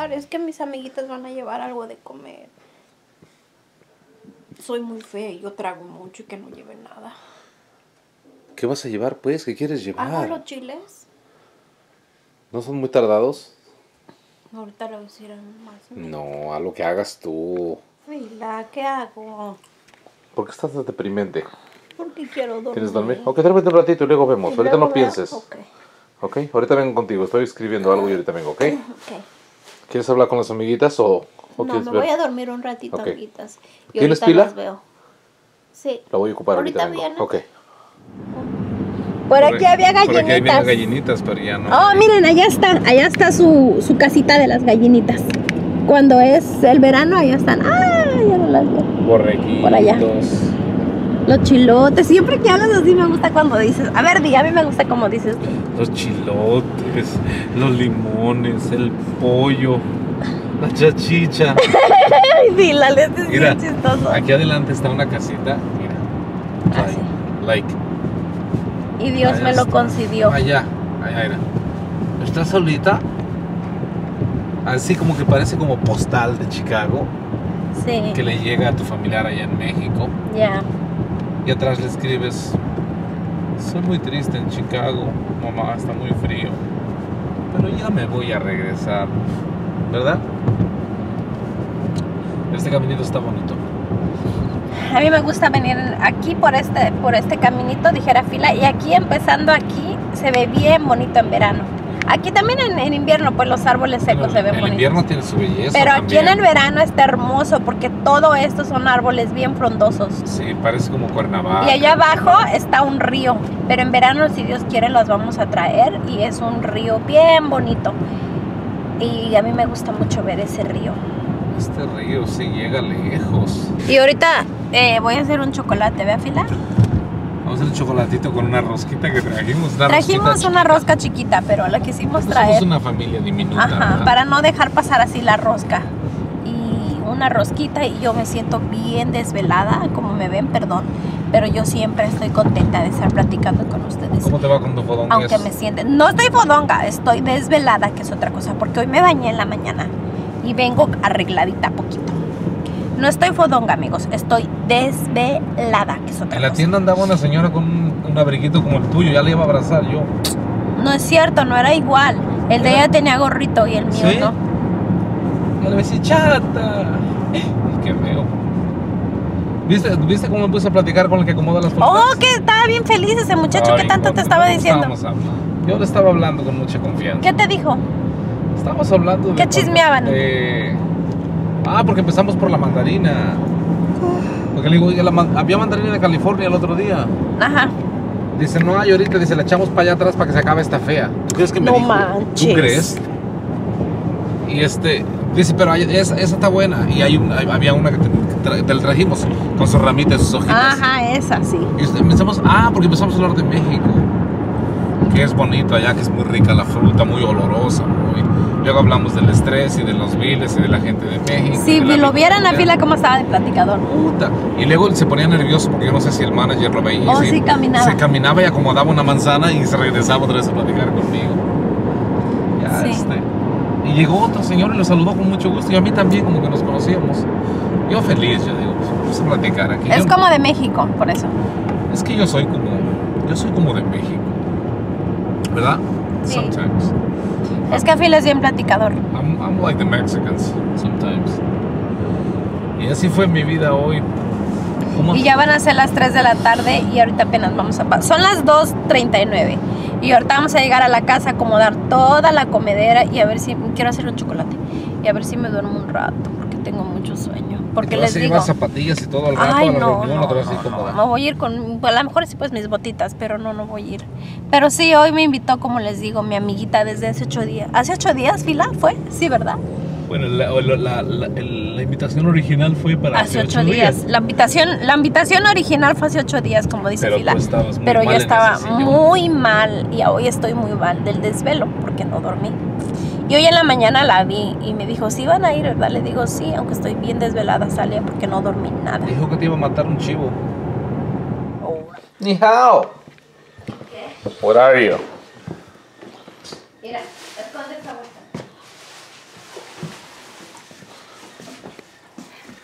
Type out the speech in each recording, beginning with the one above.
llevar? Es que mis amiguitas van a llevar algo de comer. Soy muy fea y yo trago mucho y que no lleve nada. ¿Qué vas a llevar, pues? ¿Qué quieres llevar? ¿Hago los chiles? ¿No son muy tardados? Ahorita lo hicieron más. No, a lo que hagas tú. Fila, ¿qué hago? ¿Por qué estás tan deprimente? Porque quiero dormir. ¿Quieres dormir? Ok, duérmete un ratito y luego vemos. Ahorita no pienses. Ok. Ok, ahorita vengo contigo. Estoy escribiendo algo y ahorita vengo, ¿ok? Ok. ¿Quieres hablar con las amiguitas o No, quieres me ver? voy a dormir un ratito, Ok. amiguitas. Y ¿Tienes ahorita pila? las veo. Sí. La voy a ocupar ahorita. Ahorita Vengo. viene. Ok. Por aquí había gallinitas. Por aquí había gallinitas, pero ya no. Oh, miren, allá está su casita de las gallinitas. Cuando es el verano, allá están. ¡Ah! Ya no las veo. Borreguitos. Por allá. Los chilotes. Siempre que hablas así me gusta cuando dices. A ver, di, a mí me gusta como dices. Los chilotes, los limones, el pollo, la chachicha. Ay, sí, la letra es Mira, bien chistoso. aquí adelante está una casita. Mira. Ah, Like. sí. Like. Y Dios Allá me lo está. concedió. Allá, mira. ¿Está solita? Así como que parece como postal de Chicago Sí. que le llega a tu familiar allá en México. Ya. Y atrás le escribes: soy muy triste en Chicago, mamá, está muy frío, pero ya me voy a regresar, ¿verdad? Este caminito está bonito. A mí me gusta venir aquí por este caminito, dijera Fila, y aquí empezando aquí se ve bien bonito en verano. Aquí también en invierno, pues los árboles secos se ven El bonitos. invierno tiene su belleza. Pero aquí también. en el verano está hermoso porque todo esto son árboles bien frondosos. Sí, parece como Cuernavaca. Y allá abajo está un río, pero en verano, si Dios quiere, los vamos a traer y es un río bien bonito. Y a mí me gusta mucho ver ese río. Este río sí llega lejos. Y ahorita voy a hacer un chocolate, ¿ve, Fila? Vamos a hacer un chocolatito con una rosquita que trajimos. Trajimos una rosca chiquita, pero la quisimos traer. Somos una familia diminuta. Ajá, ¿verdad? para no dejar pasar así la rosca. Y una rosquita y yo me siento bien desvelada, como me ven, perdón. Pero yo siempre estoy contenta de estar platicando con ustedes. ¿Cómo te va con tu fodonga? Aunque me sienten... No estoy fodonga, estoy desvelada, que es otra cosa. Porque hoy me bañé en la mañana y vengo arregladita poquito. No estoy fodonga, amigos, estoy desvelada, que es otra En la cosa. tienda andaba una señora con un abriguito como el tuyo, ya le iba a abrazar yo. No es cierto, no era igual. El de ella tenía gorrito y el mío ¿Sí? no. Ya le decía, chata. Qué feo. ¿Viste cómo me puse a platicar con el que acomoda las frutas? Oh, que estaba bien feliz ese muchacho. ¿Qué tanto te estaba diciendo? Yo le estaba hablando con mucha confianza. ¿Qué te dijo? Estábamos hablando de... ¿Qué chismeaban? Porque empezamos por la mandarina. Porque le digo, había mandarina de California el otro día. Ajá. Dice, no hay ahorita, dice, la echamos para allá atrás para que se acabe esta fea. ¿Tú crees que me No dijo? manches. ¿Tú crees? Y dice, pero esa está buena. Y había una que te la trajimos con sus ramitas y sus hojitas. Ajá, esa sí. Y porque empezamos a hablar de México. Que es bonito allá, que es muy rica la fruta, muy olorosa. Luego hablamos del estrés y de los viles y de la gente de México. Si de la lo vieran a vida. Fila cómo estaba de platicador. Puta. Y luego se ponía nervioso porque yo no sé si el manager lo veía. Oh, sí, caminaba. Se caminaba y acomodaba una manzana y se regresaba otra vez a platicar conmigo. Ya, Sí. Y llegó otro señor y lo saludó con mucho gusto. Y a mí también, como que nos conocíamos. Yo feliz, yo digo, pues vamos a platicar aquí. Es como de México, por eso. Es que yo soy como de México. ¿Verdad? Sí. Sometimes. Es que Fila es bien platicador. I'm like the Mexicans sometimes. Y así fue mi vida hoy. Y ya van a ser las 3 de la tarde y ahorita apenas vamos a... Son las 2:39. Y ahorita vamos a llegar a la casa, acomodar toda la comedera y a ver si... Quiero hacer un chocolate. Y a ver si me duermo un rato, porque tengo mucho sueño. Porque les digo... Llevar zapatillas y todo el rato Ay, a la no, reunión, no, otra vez así no, cómoda. me voy a ir con... A lo mejor sí pues mis botitas, pero no voy a ir. Pero sí, hoy me invitó, como les digo, mi amiguita desde hace 8 días. ¿Hace 8 días, Fila? ¿Fue? Sí, ¿verdad? Bueno, la invitación original fue para Hace 8 días. La invitación original fue hace 8 días, como dice Pero Fila. tú estabas muy Pero mal yo en estaba ese sillón. muy mal y hoy estoy muy mal del desvelo porque no dormí. Y hoy en la mañana la vi y me dijo, ¿sí van a ir, verdad? Le digo, sí, aunque estoy bien desvelada, sale porque no dormí nada. Dijo que te iba a matar un chivo. Oh. Ni hao. ¿Qué? What are you? Mira, esconde esa bolsa.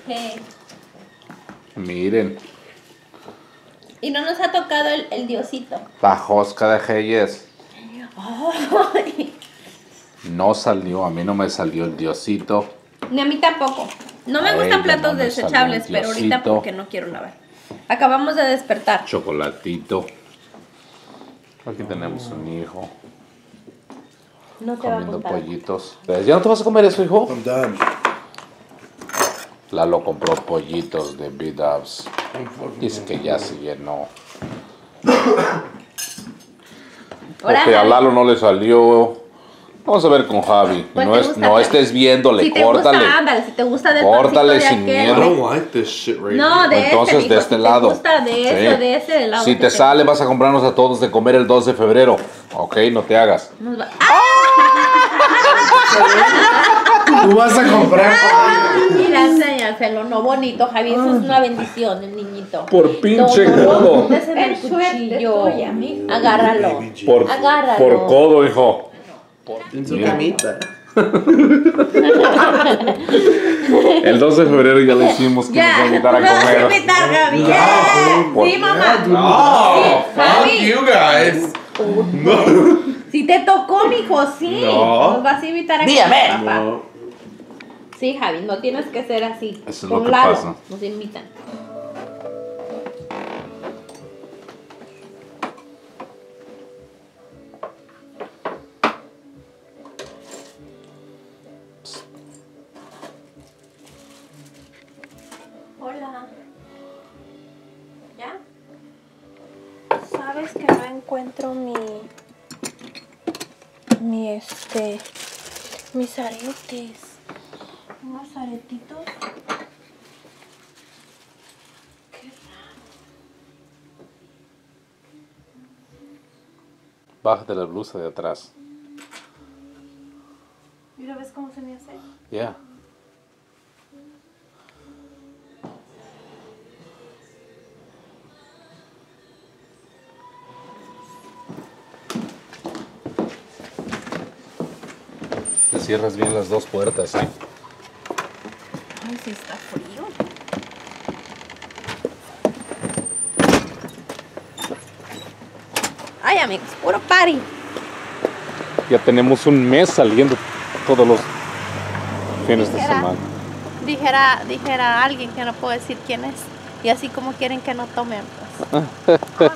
¿Qué? Miren. Y no nos ha tocado el diosito. La Josca de Reyes. Ay. No salió, a mí no me salió el diosito. Ni a mí tampoco. No me A gustan ella platos no me desechables, salió el pero ahorita diosito. porque no quiero lavar. Acabamos de despertar. Chocolatito. Aquí tenemos un hijo No te va a comiendo gustar. pollitos. ¿Ves? ¿Ya no te vas a comer eso, hijo? I'm done. Lalo compró pollitos de B-Dubs. Dice que ya se llenó. Porque a Lalo no le salió. Vamos a ver con Javi. Pues No, te es, gusta, no pero- estés viéndole, Si te córtale. gusta, ándale, si te gusta del Córtale pancito de sin aquel. I miedo. don't like this shit right No, here. de Entonces, ese, de mijo, este si lado. te gusta de Sí. ese, de ese, del lado Si que te sale, vas a comprarnos a todos de comer el 2 de febrero. Ok, no te hagas. Nos va- ¡Ah! Tú vas a comprar. Mira, enséñaselo, no bonito, Javi, eso es una bendición, el niñito. Por pinche No, codo. ponte en el cuchillo. Agárralo. Por Agárralo. codo, hijo. Into the meat. El 2 de febrero ya le hicimos que nos va a invitar a nos vas a comer. invitar, Javi. No, Yeah. por- Sí, mamá. Oh, Javi. fuck you guys. Si te tocó, mijo, sí. No. Nos vas a invitar a Dígame. comer, papá. No. Sí, Javi, no tienes que ser así. Eso es lo Con que Lalo pasa. nos invitan. Hola. ¿Ya? Sabes que no encuentro mis aretes. Unos aretitos. Qué raro. Bájate la blusa de atrás. Mira, ¿ves cómo se me hace? Ya. Te cierras bien las dos puertas, ¿eh? Ay, sí está frío. Ay, amigos, puro party. Ya tenemos un mes saliendo todos los fines de semana. Dijera alguien que no puedo decir quién es. Y así como quieren que no tomen, pues.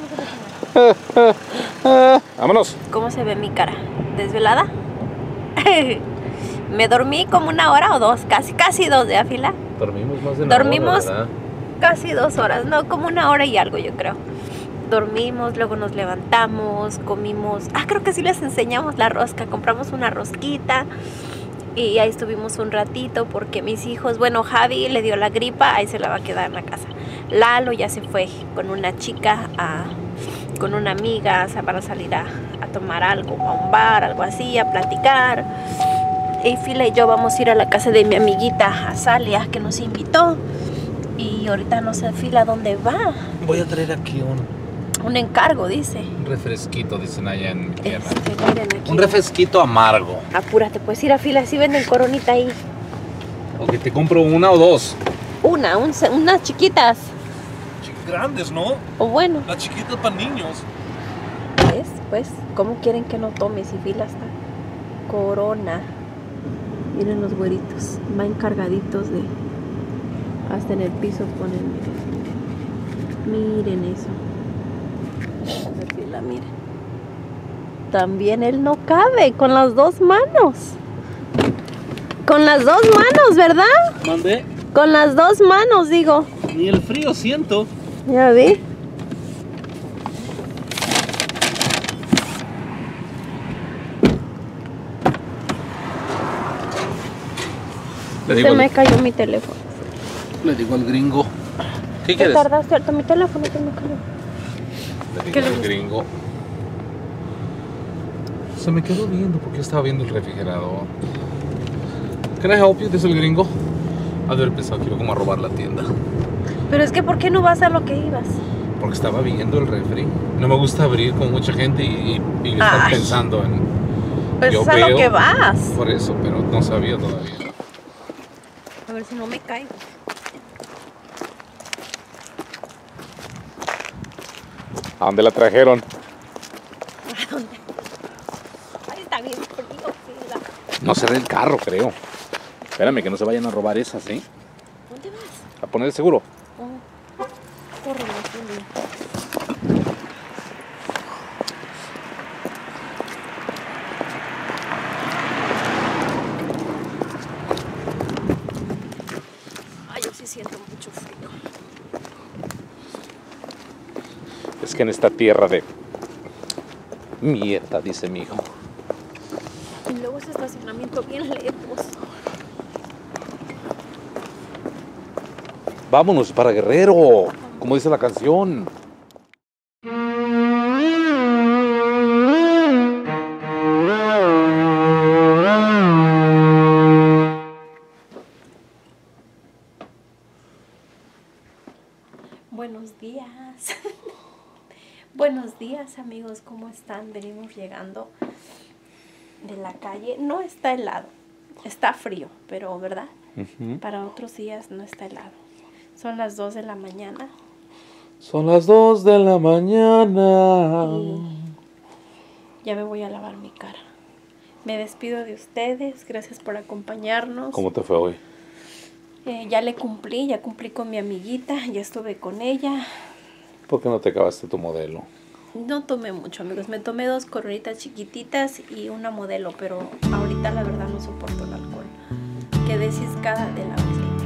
Vámonos. ¿Cómo se ve mi cara? ¿Desvelada? Me dormí como 1 hora o 2, casi 2 de fila. Dormimos más de Dormimos casi 2 horas, no, como 1 hora y algo yo creo. Dormimos, luego nos levantamos, comimos. Creo que sí les enseñamos la rosca. Compramos una rosquita y ahí estuvimos un ratito porque mis hijos, bueno, Javi le dio la gripa, ahí se la va a quedar en la casa. Lalo ya se fue con una chica, con una amiga, o sea, van a salir a tomar algo, a un bar, algo así, a platicar. Y Fila y yo vamos a ir a la casa de mi amiguita Azalia, que nos invitó. Y ahorita no sé Fila dónde va. Voy a traer aquí Un encargo, dice. un refresquito, dicen allá en mi tierra. Miren aquí. Un refresquito amargo. Apúrate, puedes ir a Fila, si venden coronita ahí. O que te compro 1 o 2. Unas chiquitas. Grandes, ¿no? O bueno, Las chiquitas para niños. ¿ves? Pues, ¿cómo quieren que no tome si Fila está? Corona. Miren los güeritos, van cargaditos de... Hasta en el piso ponen, miren eso. A ver, Fila, miren. También él no cabe con las 2 manos. Con las 2 manos, ¿verdad? Mandé. Con las 2 manos, digo. Ni el frío siento. Ya vi. Se me cayó mi teléfono. Le digo al gringo. ¿Qué ¿Te quieres? tardaste harto? Mi teléfono se me cayó. Le ¿Qué digo le al gusta? gringo. Se me quedó viendo porque estaba viendo el refrigerador. Can I help you? Dice el gringo. Ha de haber pensado que iba como a robar la tienda. Pero es que, ¿por qué no vas a lo que ibas? Porque estaba viendo el refri. No me gusta abrir con mucha gente y estar Ay. pensando en... Pues Yo es a lo veo. que vas. Por eso, pero no sabía todavía. A ver si no me caigo. ¿A dónde la trajeron? ¿A dónde? Ay, está bien frío, Fila. No será el carro, creo. Espérame, que no se vayan a robar esas, ¿eh? ¿Dónde vas? A poner el seguro. Oh. Corre, Fila. Ay, yo sí siento mucho frío. Es que en esta tierra de mierda, dice mi hijo. Y luego ese estacionamiento bien lejos. Vámonos para Guerrero, como dice la canción. Buenos días. Buenos días, amigos, ¿cómo están? Venimos llegando de la calle. No está helado, está frío, pero ¿verdad? Para otros días no está helado. Son las 2 de la mañana. Son las 2 de la mañana. Y ya me voy a lavar mi cara. Me despido de ustedes, gracias por acompañarnos. ¿Cómo te fue hoy? Ya cumplí con mi amiguita, ya estuve con ella. ¿Por qué no te acabaste tu modelo? No tomé mucho, amigos. Me tomé 2 coronitas chiquititas y una modelo, pero ahorita la verdad no soporto el alcohol. Quedé ciscada de la última.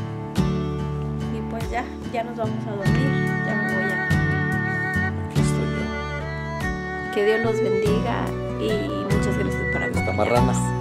Y pues ya nos vamos a dormir. Ya me voy a... Aquí estoy yo. Que Dios los bendiga y muchas gracias por acompañarnos. Esta marrana.